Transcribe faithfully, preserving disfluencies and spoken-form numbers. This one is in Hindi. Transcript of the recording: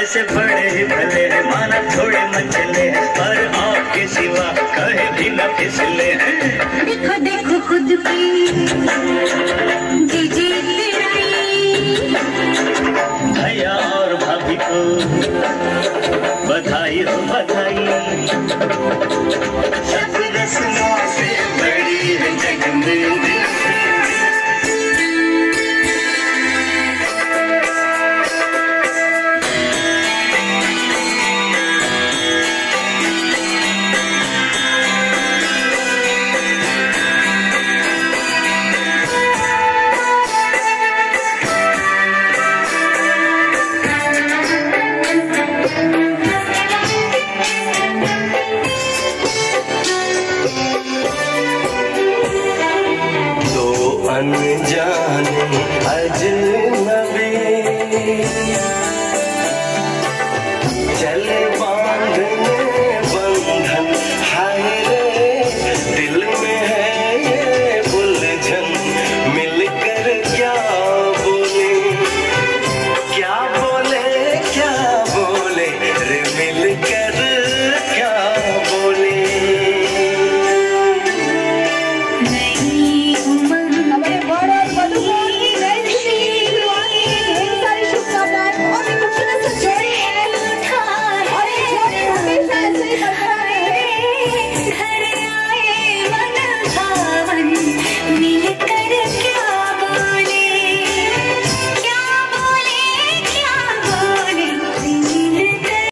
ऐसे बड़े ही भले हैं, माना थोड़े मचले हैं, पर आपके सिवा कहे भी न फिसले हैं। देखो देखो खुद की जी जी भैया और भाभी को बधाई हो बधाई, सब रस्मों से बड़ी है जग में। अनजाने अजनबी